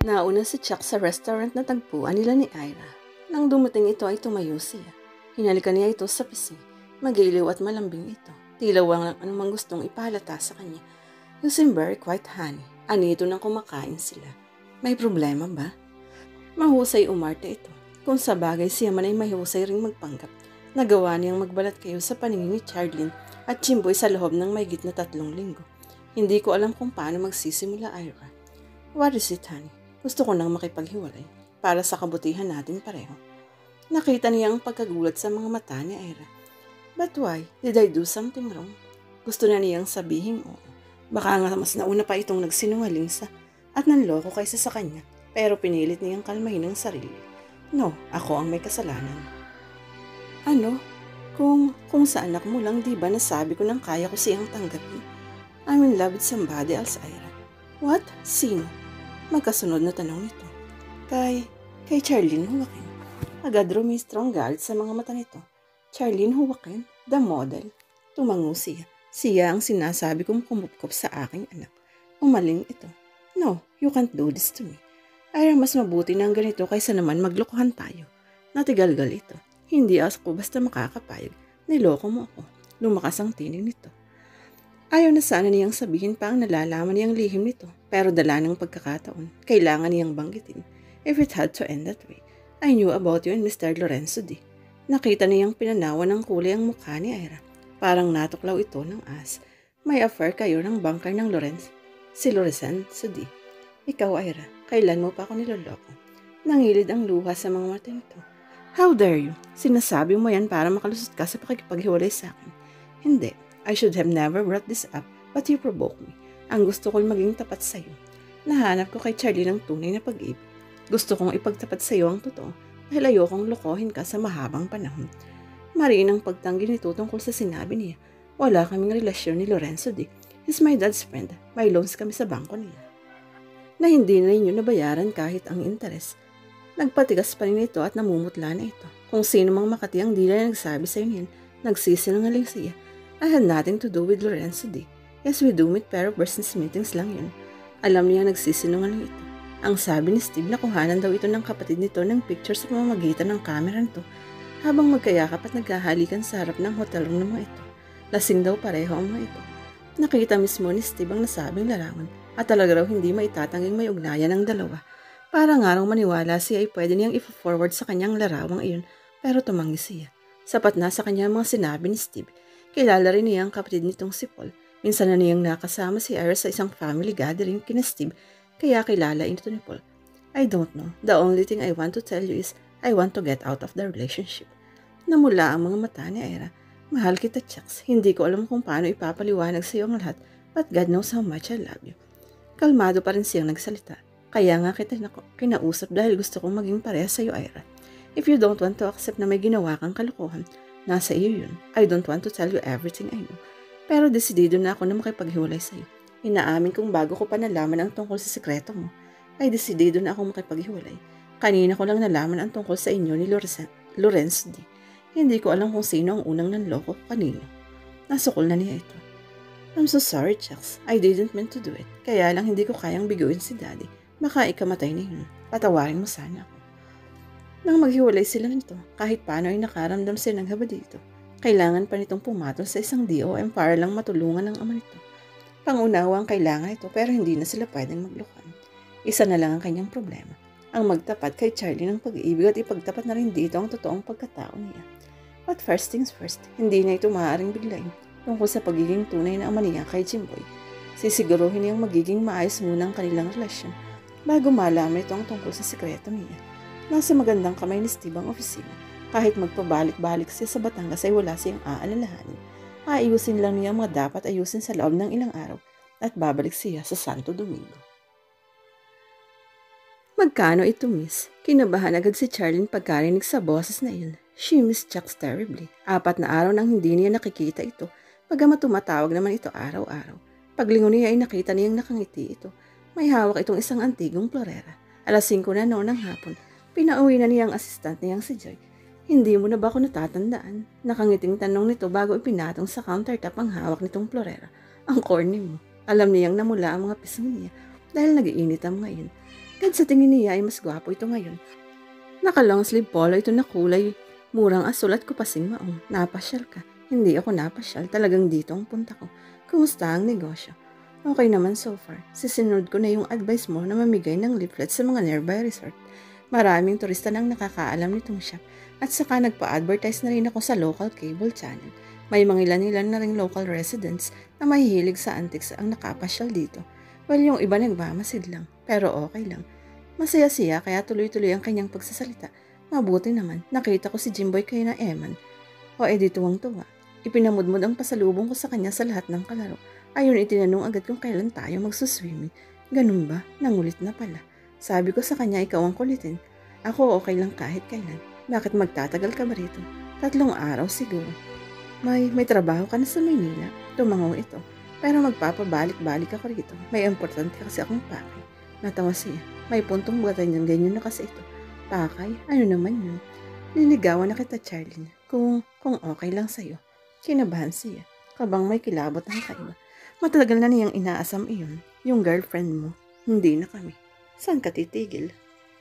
Nauna si Chuck sa restaurant na tagpuan nila ni Ira. Nang dumating ito ay tumayo siya. Hinalikan niya ito sa pisngi. Magiliw at malambing ito. Tila walang anumang gustong ipalata sa kanya. You seem very quiet, honey. Anito nang kumakain sila. May problema ba? Mahusay umarte ito. Kung sa bagay siya man ay mahusay ring magpanggap. Nagawa niyang magbalat kayo sa paningin ni Charlene at Jimboy sa loob ng mahigit na 3 linggo. Hindi ko alam kung paano magsisimula, Ira. What is it, honey? Gusto ko nang makipaghiwalay para sa kabutihan natin pareho. Nakita niya ang pagkagulat sa mga mata ni Ira. But why? Did I do something wrong? Gusto na niyang sabihin oo. Baka nga mas nauna pa itong nagsinungaling sa at nanloko kaysa sa kanya. Pero pinilit niyang kalmahin ang sarili. No, ako ang may kasalanan. Ano? Kung sa anak mo lang, di ba nasabi ko nang kaya ko siyang tanggapin? I'm in love with somebody else, Ira. What? Sino? Magkasunod na tanong nito. Kay Charlene Huwakin. Agad rumistro ang galit sa mga mata nito. Charlene Huwakin, the model. Tumango siya. Siya ang sinasabi kong kumupkop sa aking anak. Umaling ito. No, you can't do this to me. Ay, mas mabuti na ang ganito kaysa naman maglokohan tayo. Natigalgal ito. Hindi ako basta makakapayag. Niloko mo ako. Lumakas ang tinig nito. Ayaw na sana niyang sabihin pa ang nalalaman niyang lihim nito. Pero dala ng pagkakataon, kailangan niyang banggitin. If it had to end that way, I knew about you and Mr. Lorenzo D. Nakita niyang pinanawan ng kulay ang mukha ni Ira. Parang natuklaw ito ng as. May affair kayo ng bangkay ng Lorenzo. Si Lorenzo D. Ikaw, Ira, kailan mo pa ako niloloko? Nangilid ang luha sa mga mata nito. How dare you? Sinasabi mo yan para makalusot ka sa pakikipaghiwalay sa akin. Hindi. I should have never brought this up, but you provoked me. Ang gusto ko'y maging tapat sa'yo. Nahanap ko kay Charlie ng tunay na pag-ibig. Gusto kong ipagtapat sa'yo ang totoo dahil ayokong lokohin ka sa mahabang panahon. Mariin ang pagtanggi nito tungkol sa sinabi niya. Wala kaming relasyon ni Lorenzo D. He's my dad's friend. May loans kami sa bangko niya. Na hindi na ninyo nabayaran kahit ang interes. Nagpatigas pa rin ito at namumutla na ito. Kung sino mang makati ang dila na nagsabi sa'yo niyan, nagsisinungaling siya. I had nothing to do with Lorenzo D. Yes, we do meet pero business meetings lang yun. Alam niya nagsisinungaling ito. Ang sabi ni Steve na kuhanan daw ito ng kapatid nito ng picture sa pamamagitan ng camera nito habang magkayakap at nagkahalikan sa harap ng hotel room ng mga ito. Lasing daw pareho ang mga ito. Nakita mismo ni Steve ang nasabing larawan at talaga raw hindi maitatanging may ugnayan ng dalawa. Para nga raw maniwala siya ay pwede niyang i-forward sa kanyang larawang iyon pero tumanggi siya. Sapat na sa kanya mga sinabi ni Steve. Kilala rin niya ang kapatid nitong si Paul. Minsan na niyang nakasama si Iris sa isang family gathering kina Steve, kaya kilala ito ni Paul. I don't know. The only thing I want to tell you is I want to get out of the relationship. Namula ang mga mata ni Ira. Mahal kita, Chucks. Hindi ko alam kung paano ipapaliwanag sa iyo ang lahat, but God knows how much I love you. Kalmado pa rin siyang nagsalita. Kaya nga kita kinausap dahil gusto kong maging pareha sa iyo, Ira. If you don't want to accept na may ginawa kang kalokohan, nasa iyo yun. I don't want to tell you everything I know. Pero desidido na ako na makipaghiwalay sa iyo. Inaamin kong bago ko pa nalaman ang tungkol sa sekreto mo, ay desidido na akong makipaghiwalay. Kanina ko lang nalaman ang tungkol sa inyo ni Lorenzo D. Hindi ko alam kung sino ang unang nanloko kanino. Nasukol na niya ito. I'm so sorry, Chucks. I didn't mean to do it. Kaya lang hindi ko kayang biguin si Daddy. Baka ikamatay na yun. Patawarin mo sana ako. Nang maghiwalay sila nito, kahit paano ay nakaramdam sila ng haba dito. Kailangan pa nitong pumatol sa isang DOM para lang matulungan ng ama nito. Pangunawa ang kailangan ito pero hindi na sila pwedeng maglukan. Isa na lang ang kanyang problema. Ang magtapat kay Charlie ng pag-ibig at ipagtapat na rin dito ang totoong pagkatao niya. But first things first, hindi na ito maaaring biglayin tungkol sa pagiging tunay na ama niya kay Jimboy. Sisiguruhin niyang magiging maayos muna ang kanilang relasyon bago malaman ito ang tungkol sa sikreto niya. Nasa magandang kamay ni Steve ang opisina. Kahit magpabalik-balik siya sa Batangas ay wala siyang aalalahanin. Aayusin lang niya ang mga dapat ayusin sa loob ng ilang araw at babalik siya sa Santo Domingo. Magkano ito, miss? Kinabahan agad si Charlene pagkarinig sa boses na iyon. She missed Chucks terribly. 4 na araw nang hindi niya nakikita ito, bagamat tumatawag naman ito araw-araw. Paglingon niya ay nakita niyang nakangiti ito. May hawak itong isang antigong florera. 5:00 na noon ng hapon. Pinauwi na niyang assistant niyang si Joy. Hindi mo na ba ako natatandaan? Nakangiting tanong nito bago ipinatong sa countertop ang hawak nitong florera. Ang corny mo. Alam niyang namula ang mga pisngi niya dahil nag-iinit ang mga iyon. Kahit sa tingin niya ay mas gwapo ito ngayon. Naka-long sleeve polo ito na kulay murang asul at kupasing maong. Napasyal ka. Hindi ako napasyal. Talagang dito ang punta ko. Kumusta ang negosyo? Okay naman so far. Sisinunod ko na yung advice mo na mamigay ng leaflets sa mga nearby resort. Maraming turista nang nakakaalam nitong shop. At saka nagpa-advertise na rin ako sa local cable channel. May mga ilan-ilan na ring local residents na mahihilig sa antiques ang nakapasyal dito. Well, yung iba nagmamasid lang. Pero okay lang. Masaya siya kaya tuloy-tuloy ang kanyang pagsasalita. Mabuti naman, nakita ko si Jimboy kayo na Eman. O edi tuwang-tuwa. Ipinamudmod ang pasalubong ko sa kanya sa lahat ng kalaro. Ayun itinanong agad kung kailan tayo magsuswimming. Ganun ba? Nangulit na pala. Sabi ko sa kanya ikaw ang kulitin. Ako okay lang kahit kailan. Bakit magtatagal ka ba rito? 3 araw siguro. May trabaho ka na sa Maynila. Tumango ito. Pero magpapabalik-balik ako rito. May importante kasi akong pakay. Natawa siya. May puntong ganyan na kasi ito. Pakay? Ano naman yun? Niligawan na kita, Charlene. Kung okay lang sa'yo. Kinabahan siya. Kabang may kilabot ang kaiba. Matagal na niyang inaasam iyon. Yung girlfriend mo. Hindi na kami. Saan ka titigil?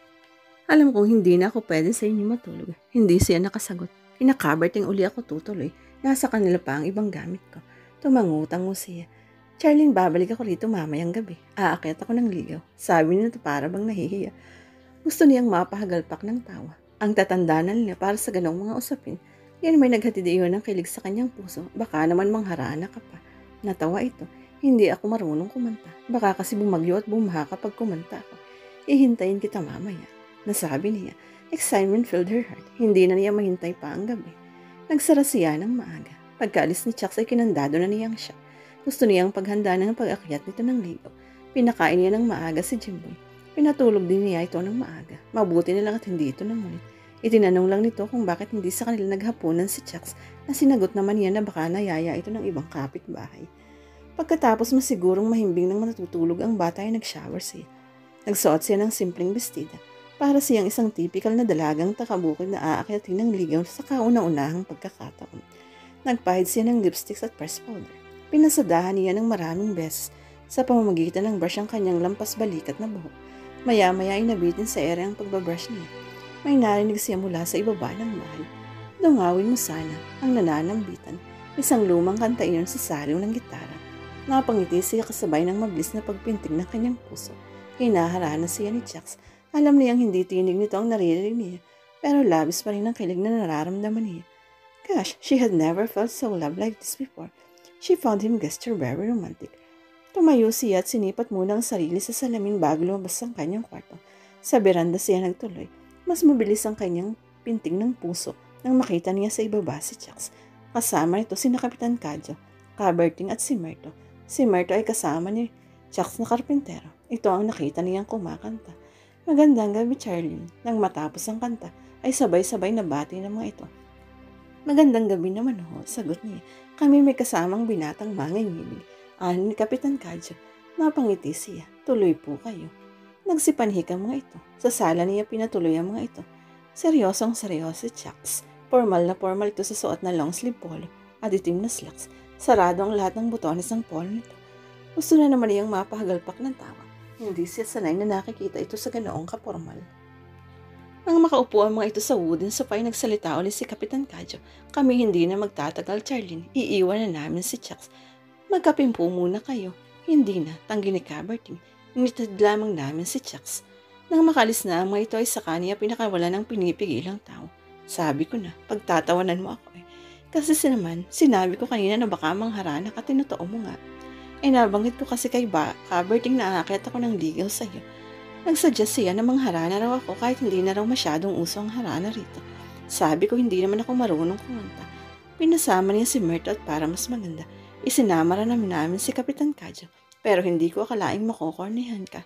Alam kong hindi na ako pwede sa inyo matulog. Hindi siya nakasagot. Kinakaberting uli ako tutuloy. Nasa kanila pa ang ibang gamit ko. Tumangutang mo siya. Charlene, babalik ako rito mamayang gabi. Aakyat ako ng ligaw. Sabi niya para bang nahihiya. Gusto niyang mapahagalpak ng tawa. Ang tatandanan niya para sa ganong mga usapin. Yan may naghatid iyon ng kilig sa kanyang puso. Baka naman mangharana ka pa. Natawa ito. Hindi ako marunong kumanta. Baka kasi bumagyo at bumaha kapag kumanta ako. Ihintayin kita mamaya. Nasabi niya. Excitement filled her heart. Hindi na niya mahintay pa ang gabi. Nagsara siya ng maaga. Pagkaalis ni Chucks ay kinandado na niyang siya. Gusto niyang paghanda ng pag-akyat nito ng ligaw. Pinakain niya ng maaga si Jimboy. Pinatulog din niya ito ng maaga. Mabuti na lang at hindi ito nangulit. Itinanong lang nito kung bakit hindi sa kanila naghapunan si Chucks na sinagot naman niya na baka nayaya ito ng ibang kapitbahay. Pagkatapos masigurong mahimbing nang matutulog ang bata ay nag-shower siya. Nagsuot siya ng simpleng bestida para siyang isang typical na dalagang takabukid na aakyatin ng ligaw sa kauna-unahang pagkakataon. Nagpahid siya ng lipsticks at pressed powder. Pinasadahan niya ng maraming beses sa pamamagitan ng brush ang kanyang lampas balikat na buhok. Maya-maya ay nabitin sa ere ang pagbabrush niya. May narinig siya mula sa ibaba ng bahay. Dungawin mo sana ang nananambitan. Isang lumang kanta iyon sa sariw ng gitara. Napangiti siya kasabay ng mabilis na pagpintig ng kanyang puso. Hinaharana siya ni Chucks. Alam niyang hindi tinig nito ang naririnig niya, pero labis pa rin ang kilig na nararamdaman niya. Gosh, she had never felt so loved like this before. She found him gesture very romantic. Tumayo siya at sinipat muna ang sarili sa salamin bago lumabas ang kanyang kwarto. Sa beranda siya nagtuloy. Mas mabilis ang kanyang pinting ng puso nang makita niya sa ibaba si Chucks. Kasama nito sina Kapitan Kadyo, Kaberting at si Merto. Si Merto ay kasama ni Chucks na karpintero. Ito ang nakita niyang kumakanta. Magandang gabi, Charlene. Nang matapos ang kanta, ay sabay-sabay na bati ng mga ito. Magandang gabi naman ho, sagot niya. Kami may kasamang binatang manginginig. Ano ni Kapitan Kadyo. Napangiti siya. Tuloy po kayo. Nagsipanhik ang mga ito. Sa sala niya pinatuloy ang mga ito. Seryosong seryoso si Chucks. Formal na formal ito sa suot na long sleeve polo at itim na slacks. Sarado ang lahat ng butones ng polo nito. Gusto na naman niyang mapahagalpak ng tawa. Hindi siya sanay na nakikita ito sa ganoong kapormal. Nang makaupo ang mga ito sa wooden sofa ay nagsalita ulit si Kapitan Kadyo. Kami hindi na magtatagal, Charlene. Iiwan na namin si Chucks. Magkapimpo muna kayo. Hindi na, tanggi ni Kaberting. Initad lamang namin si Chucks. Nang makalis na ang mga ito ay sa kanya pinakawala ng pinipigilang tao. Sabi ko na, pagtatawanan mo ako eh. Kasi sinabi ko kanina na baka mangharana ka, tinotoo mo nga. Nabanggit ko kasi kay Kaberting na aakyat ako ng ligaw sa iyo. Nagsuggest siya na mangharana raw ako kahit hindi na raw masyadong uso ang harana rito. Sabi ko hindi naman ako marunong kumanta. Pinasama niya si Mert at para mas maganda. Isinama rin namin si Kapitan Kadyo, pero hindi ko akalaing makokornihan ka.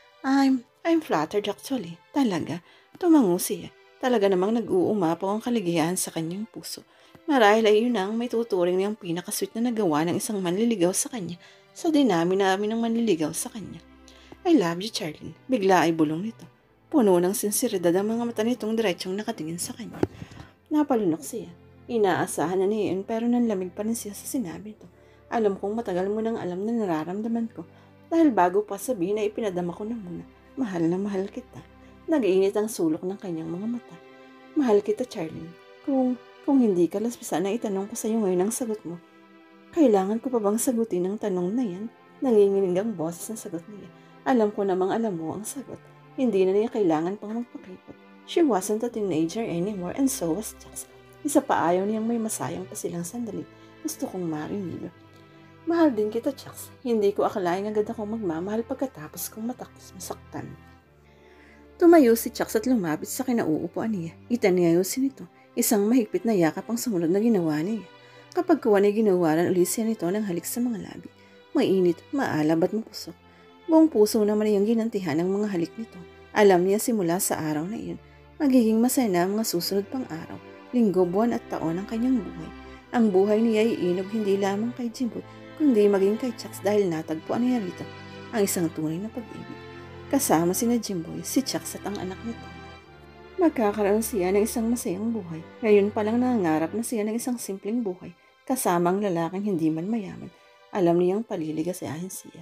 I'm flattered actually. Talaga. Tumango siya. Talaga namang nag-uumapaw ang kaligayahan sa kanyang puso. Marahil ay yun ang may tuturing niyang pinakasweet na nagawa ng isang manliligaw sa kanya sa dinami namin ng manliligaw sa kanya. I love you, Charlene. Bigla ay bulong nito. Puno ng sinseridad ang mga mata nitong diretsyong nakatingin sa kanya. Napalunok siya. Inaasahan na niya yun pero nanlamig pa rin siya sa sinabi ito. Alam kong matagal mo nang alam na nararamdaman ko dahil bago pa sabihin ay ipinadama ko na muna. Mahal na mahal kita. Nag-iinit ang sulok ng kanyang mga mata. Mahal kita, Charlene. Kung hindi ka laspisan na itanong ko sa iyo ngayon ang sagot mo, kailangan ko pa bang sagutin ang tanong na yan? Nanginginig ang boses na sagot niya. Alam ko namang alam mo ang sagot. Hindi na niya kailangan pang magpakipot. She wasn't a teenager anymore and so was Jax. Isa pa ayaw niyang may masayang pa silang sandali. Gusto kong marinig. Mahal din kita, Jax. Hindi ko akalaing agad akong magmamahal pagkatapos kong masaktan. Tumayo si Jax at lumapit sa kinauupuan niya. Itaniayosin ito. Isang mahigpit na yakap ang sumunod na ginawa niya. Kapag kuwan ay ginawaran ulit siya nito ng halik sa mga labi. Mainit, maalab at mapusok. Buong puso naman niyang ginantihan ang mga halik nito. Alam niya simula sa araw na iyon, magiging masaya na ang mga susunod pang araw, linggo, buwan at taon ng kanyang buhay. Ang buhay niya ay iinog hindi lamang kay Jimboy, kundi maging kay Jax dahil natagpuan niya rito ang isang tunay na pag-ibig. Kasama sina Jimboy, si Jax at ang anak nito. Magkakaroon siya ng isang masayang buhay. Ngayon pa lang nangangarap na siya ng isang simpleng buhay, kasama ang lalaking hindi man mayaman. Alam niyang paliligasayahin siya.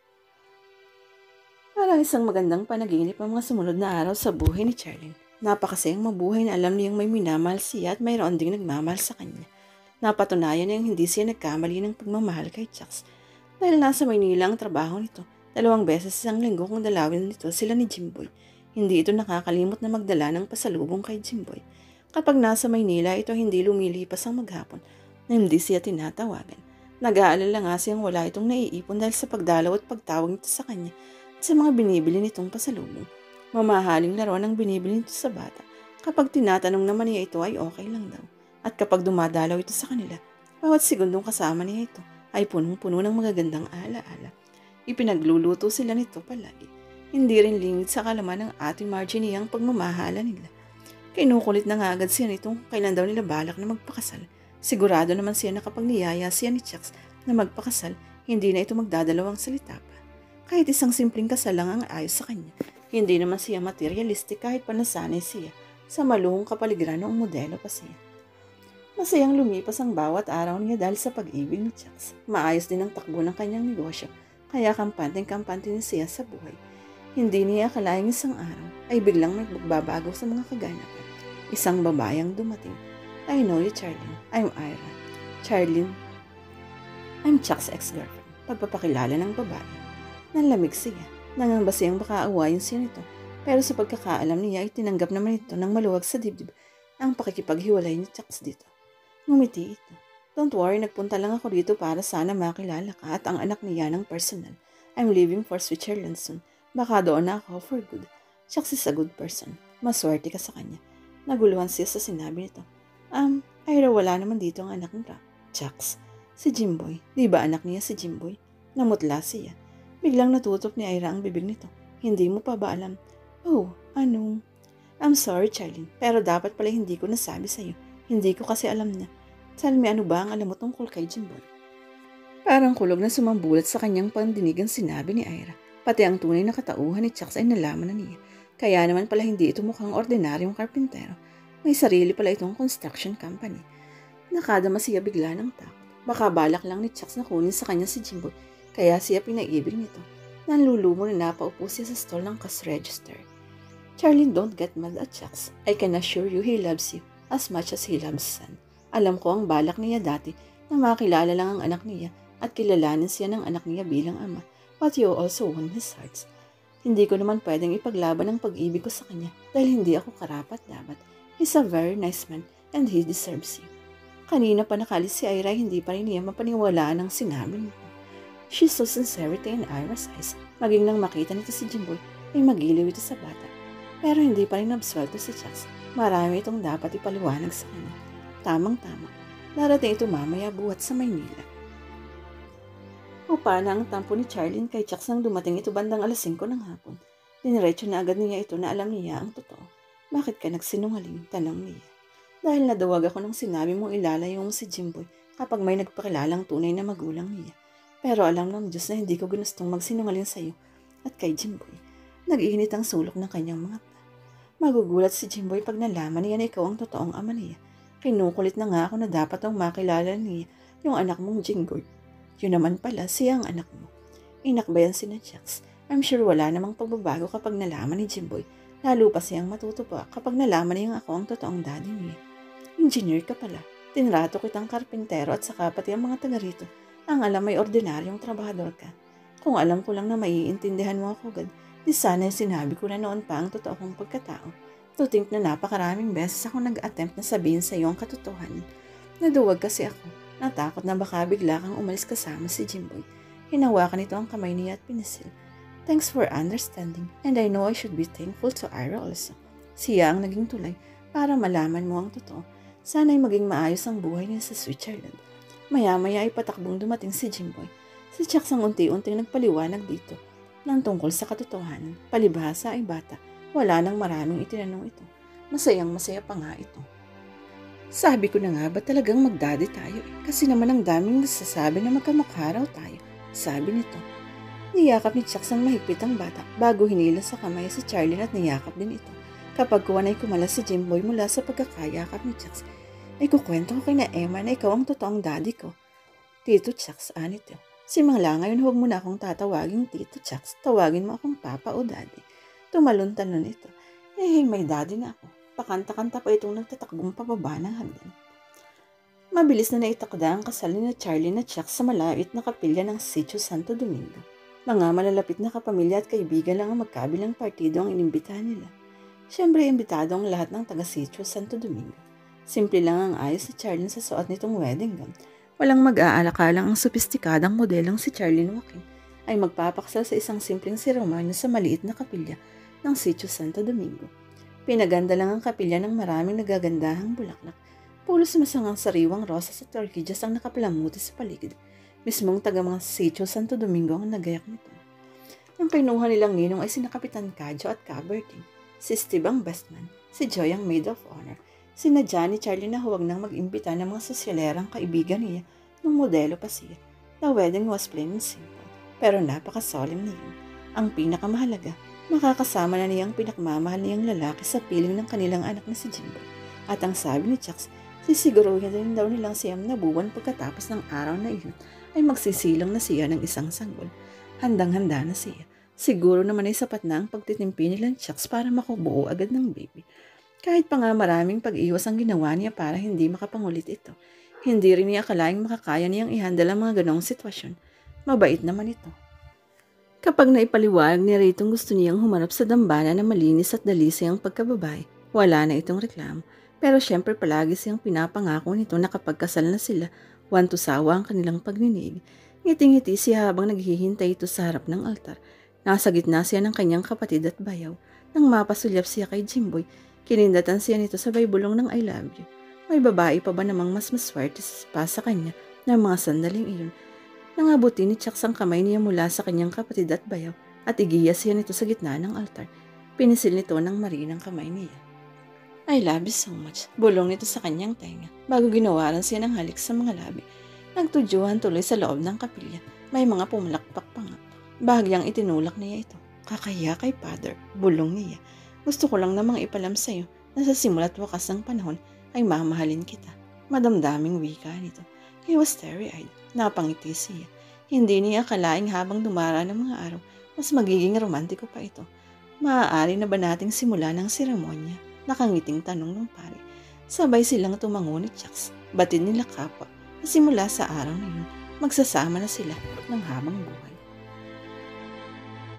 Parang isang magandang panaginip ang mga sumunod na araw sa buhay ni Charlene. Napakasayang mabuhay na alam niyang may minamahal siya at mayroon ding nagmamahal sa kanya. Napatunayan niyang hindi siya nagkamali ng pagmamahal kay Jax. Dahil nasa Maynila ang trabaho nito, 2 beses isang linggo kung dalawin nito sila ni Jimboy. Hindi ito nakakalimot na magdala ng pasalubong kay Jimboy. Kapag nasa Maynila, ito hindi lumilipas ang maghapon na hindi siya tinatawagan. Nag-aalala nga siyang wala itong naiipon dahil sa pagdalaw at pagtawag nito sa kanya at sa mga binibili nitong pasalubong. Mamahaling laruan ang binibili nito sa bata. Kapag tinatanong naman niya ito ay okay lang daw. At kapag dumadalaw ito sa kanila, bawat segundong kasama niya ito ay punong-puno ng magagandang alaala. Ipinagluluto sila nito palagi. Hindi rin lingid sa kalaman ng Ate Margie ang pagmamahala nila. Kinukulit na nga agad siya nitong kailan daw nila balak na magpakasal. Sigurado naman siya na kapag niyaya siya ni Jax na magpakasal, hindi na ito magdadalawang salita pa. Kahit isang simpleng kasal lang ang ayos sa kanya, hindi naman siya materialistic kahit pa nasanay siya sa maluhong kapaligiran noong modelo pa siya. Masayang lumipas ang bawat araw niya dahil sa pag-ibig ni Jax. Maayos din ang takbo ng kanyang negosyo, kaya kampanteng-kampante niya siya sa buhay. Hindi niya akalaing isang araw ay biglang magbabago sa mga kaganapan. Isang babayang dumating. I know you, Charlene. I'm Ira. Charlene, I'm Chuck's ex-girlfriend. Pagpapakilala ng babae. Nanlamig siya. Nangamba siyang baka awayin siya nito. Pero sa pagkakaalam niya ay tinanggap naman ito ng maluwag sa dibdib ang pakikipaghiwalay ni Chuck dito. Ngumiti ito. Don't worry, nagpunta lang ako dito para sana makilala ka at ang anak niya ng personal. I'm leaving for Switzerland soon. Baka doon na ako for good. Chuck is a good person. Maswerte ka sa kanya. Naguluhan siya sa sinabi nito. Ira, wala naman dito ang anak nila. Jax, si Jimboy. Di ba anak niya si Jimboy? Namutla siya. Biglang natutok ni Ira ang bibig nito. Hindi mo pa ba alam? Oh, anong? I'm sorry, Charlene, pero dapat pala hindi ko nasabi sa'yo. Hindi ko kasi alam na. Tell me, ano ba ang alam mo tungkol kay Jimboy? Parang kulog na sumambulat sa kanyang pandinig ang sinabi ni Ira. Pati ang tunay na katauhan ni Jax ay nalaman na niya. Kaya naman pala hindi ito mukhang ordinaryong karpintero. May sarili pala itong construction company. Nakadama siya bigla ng takot. Baka balak lang ni Jax na kunin sa kanya si Jimboy, kaya siya pinaibig nito. Nanlulumo na napaupo siya sa stall ng cash register. Charlene, don't get mad at Jax. I can assure you he loves you as much as he loves son. Alam ko ang balak niya dati na makilala lang ang anak niya at kilalanin siya ng anak niya bilang ama, but you also won his hearts. Hindi ko naman pwedeng ipaglaban ang pag-ibig ko sa kanya dahil hindi ako karapat-dapat. He's a very nice man and he deserves you. Kanina pa nakalis si Ira, hindi pa rin niya mapaniwalaan ang sinabi niya. She's so sincerity in Ira's eyes. Maging nang makita nito si Jimboy, ay magiliw ito sa bata. Pero hindi pa rin absuelto si Jax. Marami itong dapat ipaliwanag sa kanya. Tamang-tama. Darating ito mamaya buhat sa Maynila. Upa na ang tampo ni Charlene kay Jax nang dumating ito bandang 5:00 ng hapon. Diniretso na agad niya ito na alam niya ang totoo. Bakit ka nagsinungaling? Tanong niya. Dahil nadawag ako nung sinabi mong ilalayo mo si Jimboy kapag may nagpakilalang tunay na magulang niya. Pero alam ng Diyos na hindi ko ginustong magsinungaling sa iyo at kay Jimboy. Nag-iinit ang sulok ng kanyang mga mata. Magugulat si Jimboy pag nalaman niya na ikaw ang totoong ama niya. Kinukulit na nga ako na dapat ang makilala niya yung anak mong Jimboy. Yun naman pala siya ang anak mo. Inakbayan si na Jax. I'm sure wala namang pagbabago kapag nalaman ni Jimboy. Lalo pa siyang matutuwa kapag nalaman niyang ako ang totoong daddy niya. Engineer ka pala. Tinrato kitang karpintero at saka pati ang mga taga rito. Ang alam ay ordinaryong trabahador ka. Kung alam ko lang na maiintindihan mo ako agad, di sana sinabi ko na noon pa ang totoo kong pagkatao. To think na napakaraming beses ako nag-attempt na sabihin sa iyo ang katotohanan. Naduwag kasi ako. Natakot na baka bigla kang umalis kasama si Jimboy. Hinawakan nito ang kamay niya at pinisil. Thanks for understanding, and I know I should be thankful to Ira also. Siya ang naging tulay para malaman mo ang totoo. Sana'y maging maayos ang buhay niya sa Switzerland. Maya-maya ay patakbong dumating si Jimboy. Si Chucks ang unti-unting nagpaliwanag dito ng tungkol sa katotohanan. Palibhasa ay bata. Wala nang maraming itinanong ito. Masayang masaya pa nga ito. Sabi ko na nga ba talagang magdaddy tayo kasi naman ang daming nasasabi na magkamukha raw tayo. Sabi nito. Niyakap ni Chucks ang mahigpit ang bata bago hinila sa kamay si Charlene at niyakap din ito. Kapag kuwan ay kumalas si Jimboy mula sa pagkakayakap ni Chucks, ay kukwento ko kay na Emma na ikaw ang totoong daddy ko. Tito Chucks, anito. Si Mangla ngayon huwag mo na akong tatawagin Tito Chucks. Tawagin mo akong Papa o Daddy. Tumalon-talon ito. May daddy na ako. Pakanta-kanta pa itong nagtatakbong pababa ng hagdan. Mabilis na naitakda ang kasal ni Charlene at Chucks sa malapit na kapilya ng Sitio Santo Domingo. Mga malalapit na kapamilya at kaibigan lang ang magkabilang partido ang inimbitahan nila. Siyempre, imbitado ang lahat ng taga-Sitio Santo Domingo. Simple lang ang ayos si Charlene sa suot nitong wedding gown. Walang mag-aalakalang ang sopistikadang modelong si Charlene Joaquin ay magpapaksal sa isang simpleng seremonya sa maliit na kapilya ng Sitio Santo Domingo. Pinaganda lang ang kapilya ng maraming nagagandahang bulaklak. Pulos masangang sariwang rosas at orchidyas ang nakapalamuti sa paligid. Mismong taga mga Sitio Santo Domingo ang nagayak nito. Ang kinuha nilang ninong ay sina Kapitan Kadjo at Kaberting, si Steve ang best man, si Joy ang maid of honor, sina Johnny Charlie na huwag nang mag-imbita ng mga sosyalerang kaibigan niya nung modelo pa siya. The wedding was plain and simple, pero napaka-solemn na yun. Ang pinakamahalaga, makakasama na niyang pinakmamahal niyang lalaki sa piling ng kanilang anak na si Jimboy. At ang sabi ni Chucks, sisiguruhin din daw nilang siyam na buwan pagkatapos ng araw na iyon ay magsisilang na siya ng isang sanggol. Handang-handa na siya. Siguro naman ay sapat na ang pagtitimpi nilang Chucks para makubuo agad ng baby. Kahit pa nga maraming pag-iwas ang ginawa niya para hindi makapangulit ito. Hindi rin niya akalaing makakaya niyang ihandle ang mga ganong sitwasyon. Mabait naman ito. Kapag naipaliwanag ni Raytong gusto niyang humarap sa dambana na malinis at dalisay ang pagkababae, wala na itong reklamo. Pero syempre palagi siyang pinapangako nito na kapag kasal na sila, wanto sawa ang kanilang pagninig. Ngiti-ngiti siya habang naghihintay ito sa harap ng altar. Nasa gitna siya ng kanyang kapatid at bayaw. Nang mapasulyap siya kay Jimboy, kinindatan siya nito sabay bulong ng I love you. May babae pa ba namang mas maswerte pa sa kanya ng mga sandaling iyon? Nangabuti ni Chucks ang kamay niya mula sa kanyang kapatid at bayaw at igiya siya nito sa gitna ng altar. Pinisil nito ng marinang kamay niya. I love you so much. Bulong nito sa kanyang tenga bago ginawaran siya ng halik sa mga labi. Nagtudyuhan tuloy sa loob ng kapilya. May mga pumalakpak pa nga. Bahagyang itinulak niya ito. Kakaya kay Father, bulong niya. Gusto ko lang namang ipalam sa iyo na sa simula't wakas ng panahon ay mamahalin kita. Madamdaming wika nito. He was teary-eyed. Napangiti siya. Hindi niya akalaing habang dumara ng mga araw, mas magiging romantiko pa ito. Maaari na ba nating simula ng seremonya? Nakangiting tanong ng pari. Sabay silang tumango ni Chucks. Batid nila kapwa na simula sa araw na yun, magsasama na sila ng habang buhay.